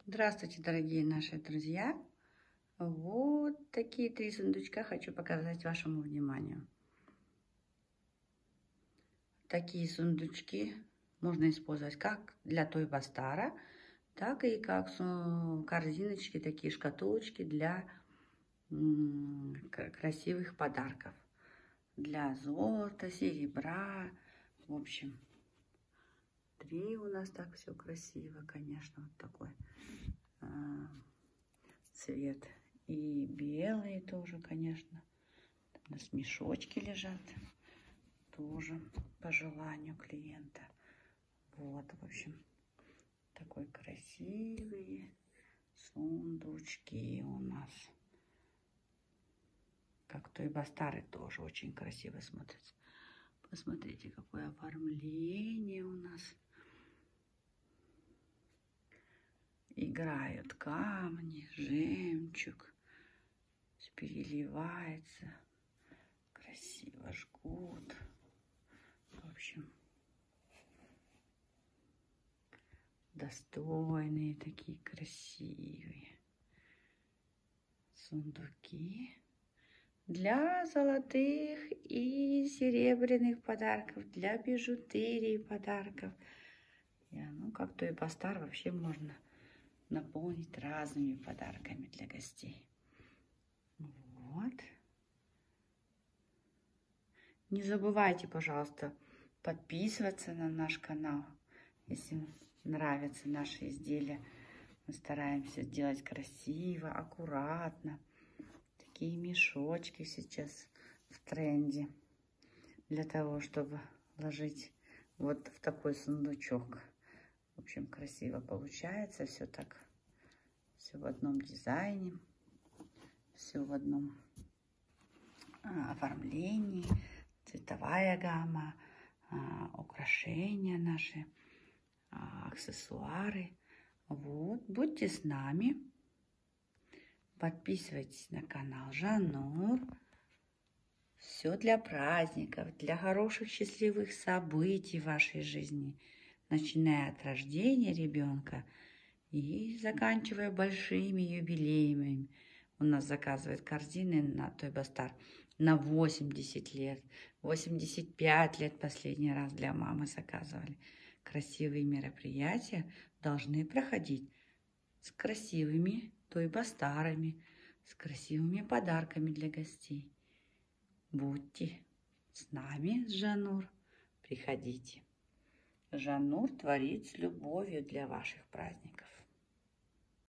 Здравствуйте, дорогие наши друзья! Вот такие 3 сундучка хочу показать вашему вниманию. Такие сундучки можно использовать как для тойбастара, так и как корзиночки, такие шкатулочки для красивых подарков. Для золота, серебра, в общем. 3 у нас так все красиво, конечно, вот такой цвет. И белые тоже, конечно. У нас мешочки лежат. Тоже по желанию клиента. Вот, в общем, такой красивые сундучки у нас. Как тойбастары тоже очень красиво смотрятся. Посмотрите, какое оформление у нас. Играют камни, жемчуг. Все переливается. Красиво жгут. В общем, достойные такие красивые сундуки для золотых и серебряных подарков, для бижутерии подарков. Ну, как тойбастар вообще можно наполнить разными подарками для гостей. Вот. Не забывайте, пожалуйста, подписываться на наш канал, если нравятся наши изделия. Мы стараемся сделать красиво, аккуратно. Такие мешочки сейчас в тренде для того, чтобы ложить вот в такой сундучок. В общем, красиво получается. Все так, все в одном дизайне, все в одном оформлении, цветовая гамма, украшения наши, аксессуары. Вот, будьте с нами. Подписывайтесь на канал Жаннур. Все для праздников, для хороших счастливых событий в вашей жизни, начиная от рождения ребенка и заканчивая большими юбилеями. У нас заказывают корзины на тойбастар на 80 лет, 85 лет последний раз для мамы заказывали. Красивые мероприятия должны проходить с красивыми тойбастарами, с красивыми подарками для гостей. Будьте с нами, с Жаннур, приходите. Жаннур творит с любовью для ваших праздников.